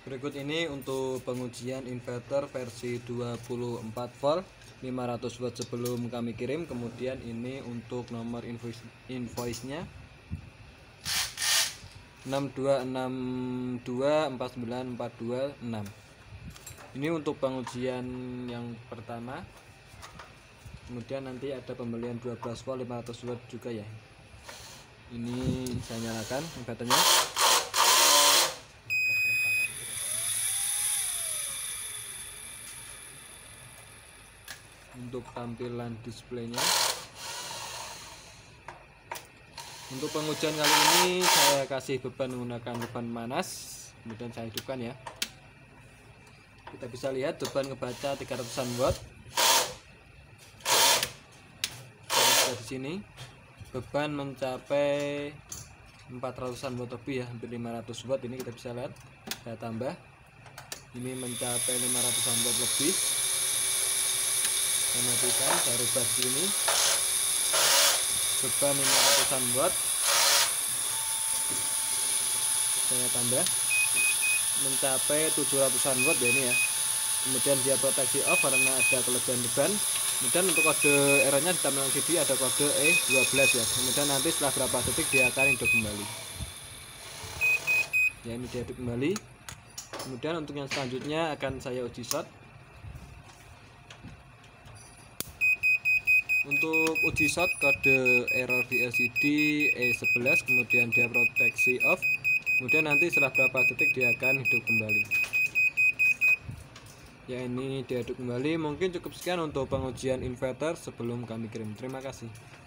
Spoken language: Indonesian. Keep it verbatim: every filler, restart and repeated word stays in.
Berikut ini untuk pengujian inverter versi dua puluh empat volt lima ratus watt sebelum kami kirim. Kemudian ini untuk nomor invoice invoice-nya enam dua enam dua empat sembilan empat dua enam. Ini untuk pengujian yang pertama. Kemudian nanti ada pembelian dua belas volt lima ratus watt juga ya. Ini saya nyalakan inverternya. Untuk tampilan displaynya, untuk pengujian kali ini saya kasih beban menggunakan beban panas. Kemudian saya hidupkan ya. Kita bisa lihat beban ngebaca tiga ratusan watt. Di sini beban mencapai empat ratusan watt lebih ya, hampir lima ratus watt. Ini kita bisa lihat, saya tambah, ini mencapai lima ratusan watt lebih. Saya matikan, saya rubah sini beban lima ratusan watt, saya tambah mencapai tujuh ratusan watt ya ini ya. Kemudian dia proteksi off karena ada kelebihan beban. Kemudian untuk kode errornya di terminal L C D ada kode E dua belas ya. Kemudian nanti setelah berapa detik dia akan hidup kembali ya. Ini dia hidup kembali. Kemudian untuk yang selanjutnya akan saya uji short. Untuk uji short kode error di L C D E sebelas, kemudian dia proteksi off. Kemudian nanti setelah berapa detik dia akan hidup kembali ya. Ini dia hidup kembali. Mungkin cukup sekian untuk pengujian inverter sebelum kami kirim. Terima kasih.